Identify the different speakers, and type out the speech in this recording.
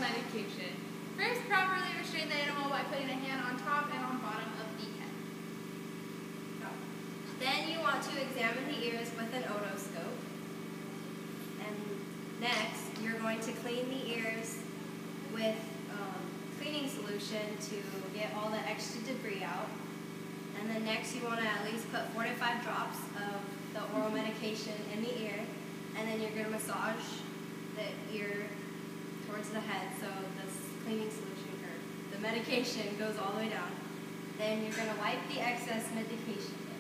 Speaker 1: medication. First, properly restrain the animal by putting a hand on top and on bottom of the head.
Speaker 2: Then you want to examine the ears with an otoscope. And next, you're going to clean the ears with cleaning solution to get all the extra debris out. And then next, you want to at least put 4 to 5 drops of the oral medication in the ear. And then you're going to massage the ear towards the head so this cleaning solution or the medication goes all the way down. Then you're going to wipe the excess medication